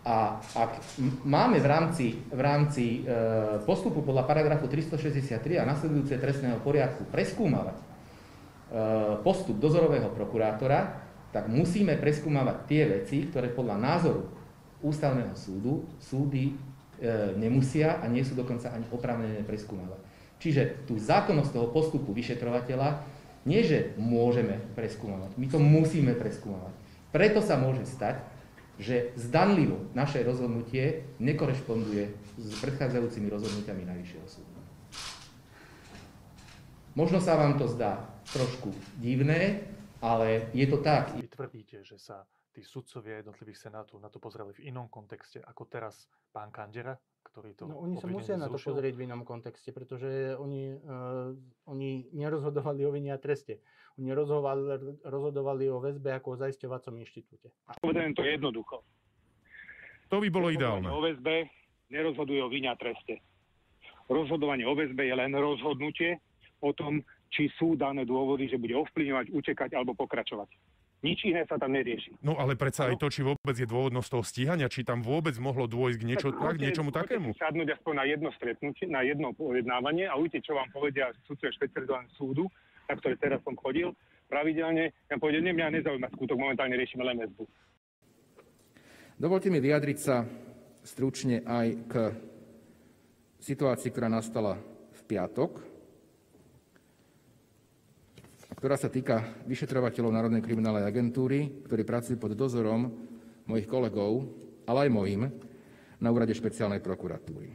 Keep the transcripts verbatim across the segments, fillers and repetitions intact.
A ak máme v rámci, v rámci e, postupu podľa paragrafu tristošesťdesiattri a nasledujúce trestného poriadku preskúmavať e, postup dozorového prokurátora, tak musíme preskúmavať tie veci, ktoré podľa názoru ústavného súdu súdy e, nemusia a nie sú dokonca ani oprávnené preskúmavať. Čiže tú zákonnosť toho postupu vyšetrovateľa nie, že môžeme preskúmavať, my to musíme preskúmavať. Preto sa môže stať, že zdanlivo naše rozhodnutie nekorešponduje s predchádzajúcimi rozhodnutiami Najvyššieho súdu. Možno sa vám to zdá trošku divné, ale je to tak. Vy tvrdíte, že sa tí sudcovia jednotlivých senátov na to pozreli v inom kontexte ako teraz pán Kandera, ktorý to No, oni sa musia na to zrušil? pozrieť v inom kontexte, pretože oni, uh, oni nerozhodovali o vine a treste. Oni rozhodovali, rozhodovali o väzbe ako o zaisťovacom inštitúte. Povedané to jednoducho. To by bolo ideálne. O väzbe nerozhoduje o vine a treste. Rozhodovanie o väzbe je len rozhodnutie o tom, či sú dané dôvody, že bude ovplyvňovať, utekať alebo pokračovať. Nič iné sa tam nerieši. No ale predsa aj to, či vôbec je dôvodnosť toho stíhania, či tam vôbec mohlo dôjsť k niečo, tak, tak, niečomu takému. Môžete sadnúť aspoň na jedno stretnutie, na jedno pojednávanie a uvidíte, čo vám povedia sudcovia špecializovaného súdu, na ktoré teraz som chodil. Pravidelne ja povedia, ne, mňa nezaujíma skutok, momentálne riešime len väzbu. Dovolte mi vyjadriť sa stručne aj k situácii, ktorá nastala v piatok, ktorá sa týka vyšetrovateľov Národnej kriminálnej agentúry, ktorí pracujú pod dozorom mojich kolegov, ale aj mojím, na úrade špeciálnej prokuratúry.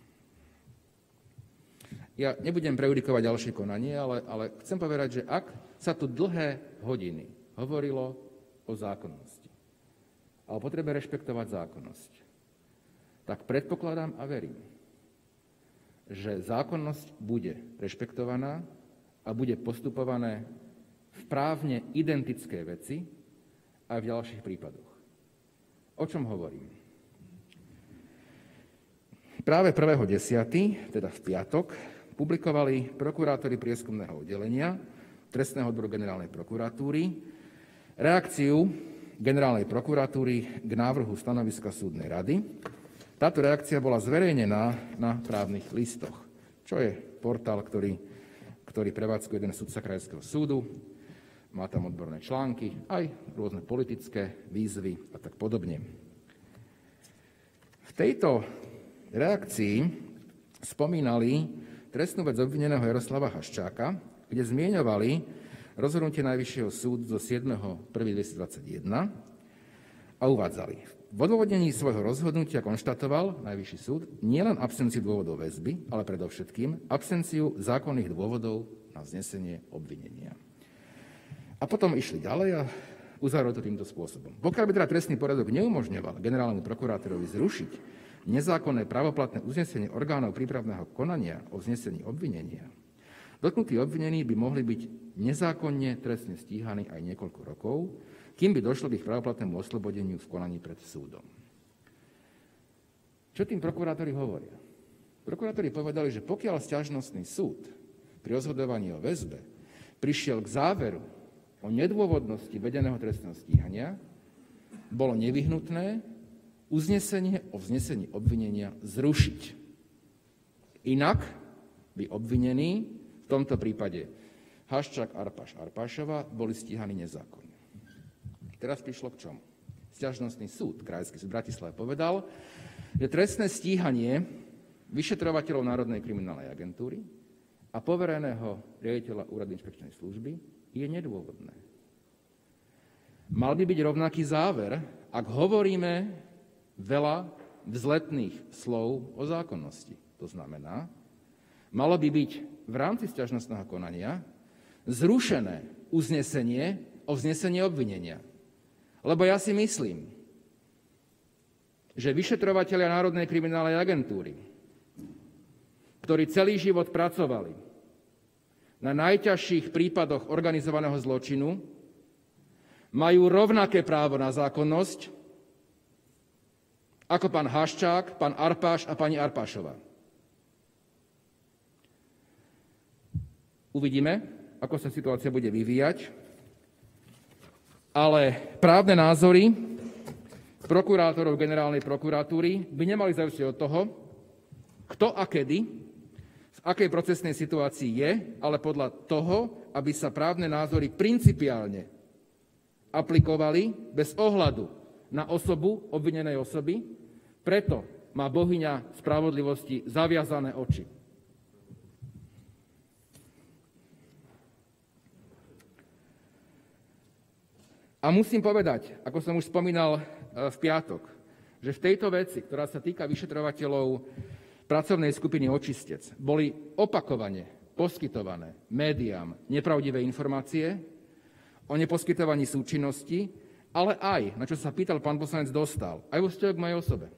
Ja nebudem prejudikovať ďalšie konanie, ale, ale chcem povedať, že ak sa tu dlhé hodiny hovorilo o zákonnosti a o potrebe rešpektovať zákonnosť, tak predpokladám a verím, že zákonnosť bude rešpektovaná a bude postupované v právne identické veci aj v ďalších prípadoch. O čom hovorím? Práve prvého desiateho, teda v piatok, publikovali prokurátori prieskumného oddelenia Trestného odboru generálnej prokuratúry reakciu generálnej prokuratúry k návrhu stanoviska súdnej rady. Táto reakcia bola zverejnená na Právnych listoch, čo je portál, ktorý ktorý prevádzkuje jeden sudca krajského súdu. Má tam odborné články, aj rôzne politické výzvy a tak podobne. V tejto reakcii spomínali trestnú vec obvineného Jaroslava Haščáka, kde zmieňovali rozhodnutie Najvyššieho súdu zo siedmeho prvého dvetisícdvadsaťjeden a uvádzali: v odôvodnení svojho rozhodnutia konštatoval Najvyšší súd nielen absenciu dôvodov väzby, ale predovšetkým absenciu zákonných dôvodov na vznesenie obvinenia. A potom išli ďalej a uzavreli to týmto spôsobom. Pokiaľ by teda trestný poriadok neumožňoval generálnemu prokurátorovi zrušiť nezákonné právoplatné uznesenie orgánov prípravného konania o vznesení obvinenia, dotknutí obvinení by mohli byť nezákonne trestne stíhaní aj niekoľko rokov, kým by došlo k ich právoplatnému oslobodeniu v konaní pred súdom. Čo tým prokurátori hovoria? Prokurátori povedali, že pokiaľ sťažnostný súd pri rozhodovaní o väzbe prišiel k záveru o nedôvodnosti vedeného trestného stíhania, bolo nevyhnutné uznesenie o vznesení obvinenia zrušiť. Inak by obvinení, v tomto prípade Haščák, Arpáš, Arpášova, boli stíhaní nezákonne. Teraz prišlo k čomu? Sťažnostný súd, Krajský súd v Bratislave, povedal, že trestné stíhanie vyšetrovateľov Národnej kriminálnej agentúry a povereného riaditeľa úradu inšpekčnej služby je nedôvodné. Mal by byť rovnaký záver, ak hovoríme veľa vzletných slov o zákonnosti. To znamená, malo by byť v rámci sťažnostného konania zrušené uznesenie o vznesení obvinenia. Lebo ja si myslím, že vyšetrovatelia Národnej kriminálnej agentúry, ktorí celý život pracovali na najťažších prípadoch organizovaného zločinu, majú rovnaké právo na zákonnosť ako pán Haščák, pán Arpáš a pani Arpášová. Uvidíme, ako sa situácia bude vyvíjať, ale právne názory prokurátorov generálnej prokuratúry by nemali závisieť od toho, kto a kedy, v akej procesnej situácii je, ale podľa toho, aby sa právne názory principiálne aplikovali bez ohľadu na osobu obvinenej osoby. Preto má bohyňa spravodlivosti zaviazané oči. A musím povedať, ako som už spomínal v piatok, že v tejto veci, ktorá sa týka vyšetrovateľov pracovnej skupiny Očistec, boli opakovane poskytované médiám nepravdivé informácie o neposkytovaní súčinnosti, ale aj, na čo sa pýtal pán poslanec Dostál, aj vo vzťahu k mojej osobe.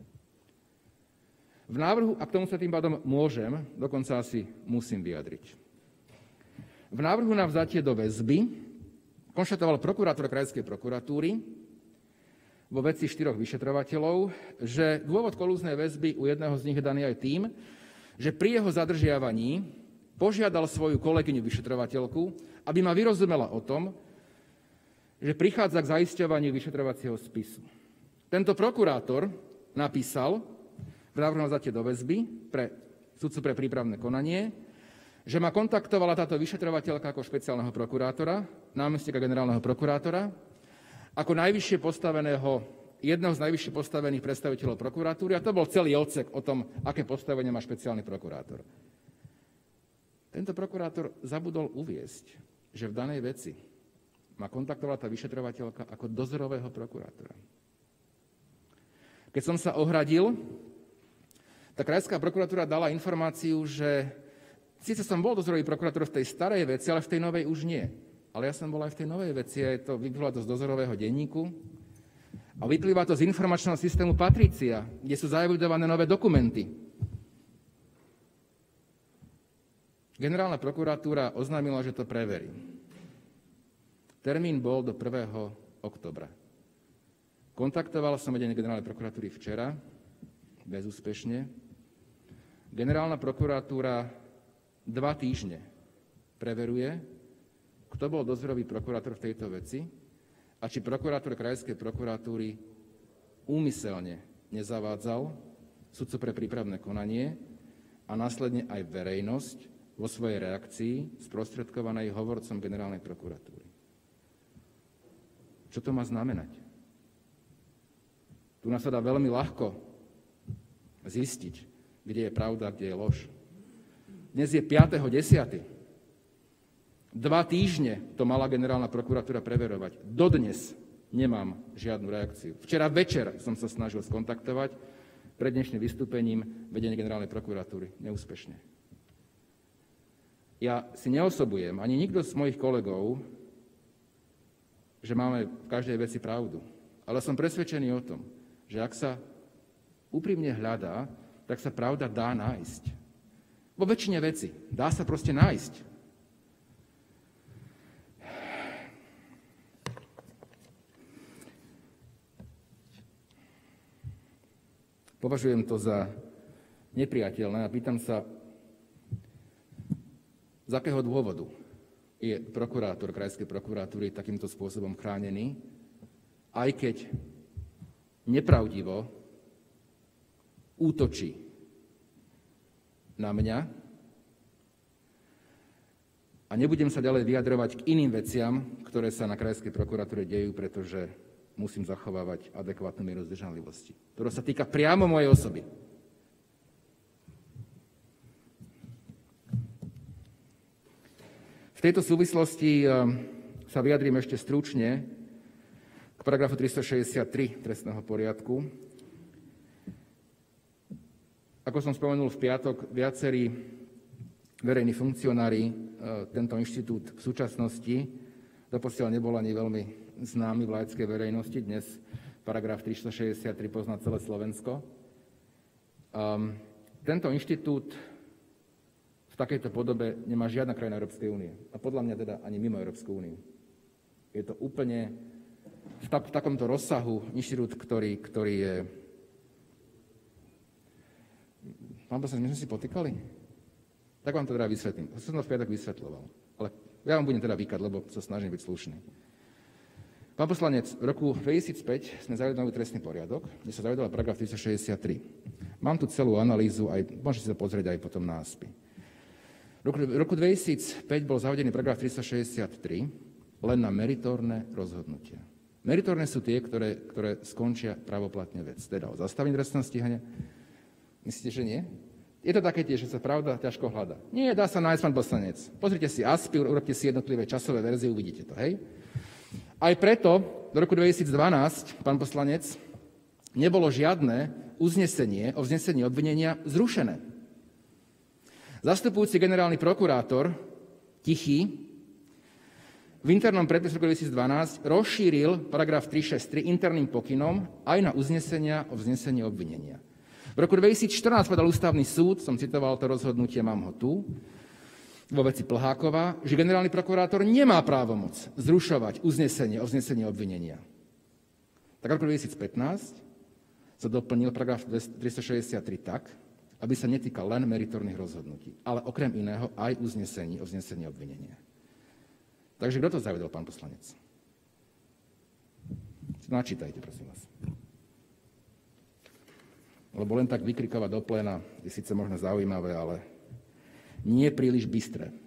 V návrhu, a k tomu sa tým pádom môžem, dokonca asi musím vyjadriť. V návrhu na vzatie do väzby konštatoval prokurátor Krajskej prokuratúry vo veci štyroch vyšetrovateľov, že dôvod kolúznej väzby u jedného z nich je daný aj tým, že pri jeho zadržiavaní požiadal svoju kolegyňu vyšetrovateľku, aby ma vyrozumela o tom, že prichádza k zaisťovaniu vyšetrovacieho spisu. Tento prokurátor napísal v návrhu na vzatie do väzby pre sudcu pre prípravné konanie, že ma kontaktovala táto vyšetrovateľka ako špeciálneho prokurátora, námestníka generálneho prokurátora, ako najvyššie postaveného, jedného z najvyššie postavených predstaviteľov prokuratúry, a to bol celý odsek o tom, aké postavenie má špeciálny prokurátor. Tento prokurátor zabudol uviesť, že v danej veci ma kontaktovala tá vyšetrovateľka ako dozorového prokurátora. Keď som sa ohradil, tá Krajská prokuratúra dala informáciu, že síce som bol dozorový prokurátor v tej starej veci, ale v tej novej už nie. Ale ja som bol aj v tej novej veci, a je to, vyplýva to z dozorového denníku a vyplýva to z informačného systému Patricia, kde sú zaevidované nové dokumenty. Generálna prokuratúra oznámila, že to preverí. Termín bol do prvého októbra. Kontaktoval som vedenie generálnej prokuratúry včera, bezúspešne. Generálna prokuratúra dva týždne preveruje, kto bol dozorový prokurátor v tejto veci a či prokurátor Krajskej prokuratúry úmyselne nezavádzal sudcu pre prípravné konanie a následne aj verejnosť vo svojej reakcii sprostredkovanej hovorcom generálnej prokuratúry. Čo to má znamenať? Tu nás sa dá veľmi ľahko zistiť, kde je pravda a kde je lož. Dnes je piateho desiateho Dva týždne to mala generálna prokuratúra preverovať. Dodnes nemám žiadnu reakciu. Včera večer som sa snažil skontaktovať pred dnešným vystúpením vedenie generálnej prokuratúry. Neúspešne. Ja si neosobujem, ani nikto z mojich kolegov, že máme v každej veci pravdu. Ale som presvedčený o tom, že ak sa úprimne hľadá, tak sa pravda dá nájsť. Vo väčšine veci. Dá sa proste nájsť. Považujem to za nepriateľné a pýtam sa, z akého dôvodu je prokurátor Krajskej prokuratúry takýmto spôsobom chránený, aj keď nepravdivo útočí na mňa a nebudem sa ďalej vyjadrovať k iným veciam, ktoré sa na Krajskej prokuratúre dejú, pretože musím zachovávať adekvátnu mieru zdržanlivosti, ktorá sa týka priamo mojej osoby. V tejto súvislosti sa vyjadrím ešte stručne k paragrafu tristošesťdesiattri trestného poriadku. Ako som spomenul v piatok, viacerí verejní funkcionári tento inštitút v súčasnosti doposiaľ nebol ani veľmi známy v laickej verejnosti. Dnes paragraf tristošesťdesiattri pozná celé Slovensko. Um, tento inštitút v takejto podobe nemá žiadna krajina Európskej únie. A podľa mňa teda ani mimo Európsku úniu. Je to úplne v, tak, v takomto rozsahu inštitút, ktorý, ktorý je... Pán poslanec, my sme si potýkali? Tak vám to teda vysvetlím. To som to v piatok vysvetľoval. Ale ja vám budem teda vykať, lebo sa snažím byť slušný. Pán poslanec, v roku dvetisícpäť sme zavedli nový trestný poriadok, kde sa zavedol paragraf tristošesťdesiattri. Mám tu celú analýzu, aj, môžete sa pozrieť aj potom na á es pé í. V roku, v roku dvetisícpäť bol zavedený paragraf tristošesťdesiattri len na meritórne rozhodnutia. Meritórne sú tie, ktoré, ktoré skončia pravoplatne vec. Teda o zastavení trestného stíhania. Myslíte, že nie? Je to také tiež, že sa pravda ťažko hľadá. Nie, dá sa nájsť, pán poslanec. Pozrite si á es pé í, urobte si jednotlivé časové verzie, uvidíte to, hej? Aj preto do roku dvetisícdvanásť, pán poslanec, nebolo žiadne uznesenie o vznesení obvinenia zrušené. Zastupujúci generálny prokurátor Tichý v internom predpise roku dvetisícdvanásť rozšíril paragraf tristošesťdesiattri interným pokynom aj na uznesenia o vznesení obvinenia. V roku dvetisícštrnásť povedal ústavný súd, som citoval to rozhodnutie, mám ho tu, vo veci Plháková, že generálny prokurátor nemá právomoc zrušovať uznesenie o vznesení obvinenia. Tak v roku dvetisícpätnásť sa doplnil paragraf tristošesťdesiattri tak, aby sa netýkal len meritórnych rozhodnutí, ale okrem iného aj uznesení o vznesení obvinenia. Takže kto to zavedol, pán poslanec? Načítajte, prosím vás. Lebo len tak vykrikovať do pléna je síce možno zaujímavé, ale nie príliš bystré.